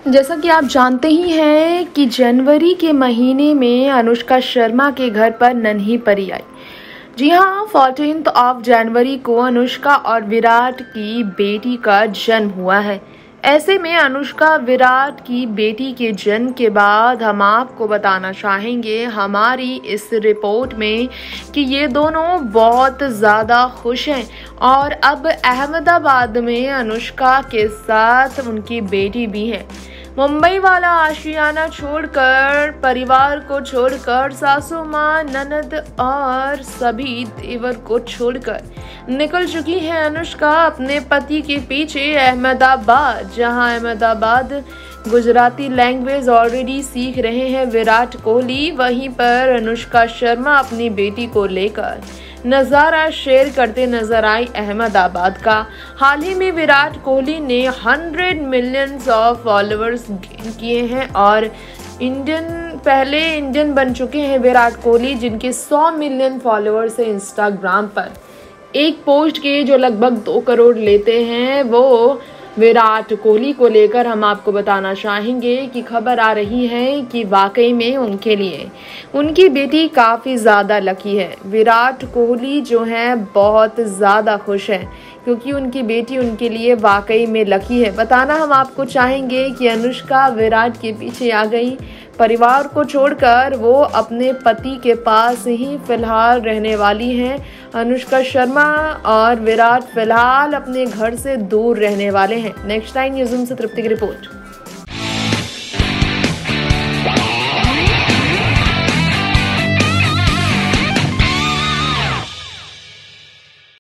जैसा कि आप जानते ही हैं कि जनवरी के महीने में अनुष्का शर्मा के घर पर नन्ही परी आई। जी हाँ, 14 जनवरी को अनुष्का और विराट की बेटी का जन्म हुआ है। ऐसे में अनुष्का विराट की बेटी के जन्म के बाद हम आपको बताना चाहेंगे हमारी इस रिपोर्ट में कि ये दोनों बहुत ज़्यादा खुश हैं और अब अहमदाबाद में अनुष्का के साथ उनकी बेटी भी है। मुंबई वाला आशियाना छोड़कर, परिवार को छोड़कर, सासू माँ, ननद और सभी देवर को छोड़कर निकल चुकी है अनुष्का अपने पति के पीछे अहमदाबाद, जहां अहमदाबाद गुजराती लैंग्वेज ऑलरेडी सीख रहे हैं विराट कोहली। वहीं पर अनुष्का शर्मा अपनी बेटी को लेकर नज़ारा शेयर करते नजर आई अहमदाबाद का। हाल ही में विराट कोहली ने 100 मिलियंस ऑफ फॉलोअर्स गेन किए हैं और पहले इंडियन बन चुके हैं विराट कोहली, जिनके 100 मिलियन फॉलोअर्स हैं इंस्टाग्राम पर। एक पोस्ट के जो लगभग 2 करोड़ लेते हैं वो विराट कोहली को लेकर हम आपको बताना चाहेंगे कि खबर आ रही है कि वाकई में उनके लिए उनकी बेटी काफ़ी ज़्यादा लकी है। विराट कोहली जो है बहुत ज़्यादा खुश है क्योंकि उनकी बेटी उनके लिए वाकई में लकी है। बताना हम आपको चाहेंगे कि अनुष्का विराट के पीछे आ गई, परिवार को छोड़कर वो अपने पति के पास ही फिलहाल रहने वाली हैं। अनुष्का शर्मा और विराट फिलहाल अपने घर से दूर रहने वाले हैं। नेक्स्ट टाइम न्यूज़ से तृप्ति की रिपोर्ट।